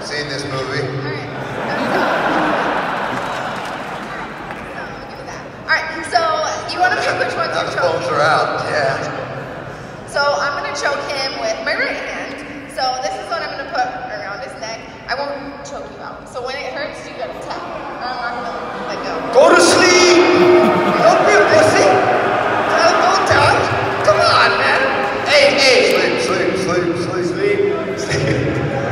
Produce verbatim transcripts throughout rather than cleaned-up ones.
Seen this movie. All right. All right, so you want to pick which one's Now your the choke? phones are out, yeah. So I'm going to choke him with my right hand. So this is what I'm going to put around his neck. I won't choke you out. So when it hurts, you got to tap. Or I'm not going to let go. Go to sleep! Don't be a pussy! Tell him go down. Come on, man. Hey, hey! Sleep, sleep, sleep, sleep, sleep. sleep.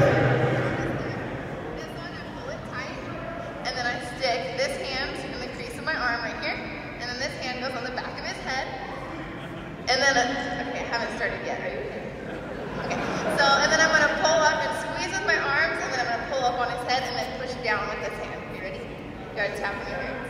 This one, I pull it tight. And then I stick this hand in the crease of my arm right here. And then this hand goes on the back of his head. And then, uh, okay, I haven't started yet. Are you okay? Okay, so, and then I'm going to pull up and squeeze with my arms, and then I'm going to pull up on his head and then push down with this hand. You ready? You got to tap on your hair.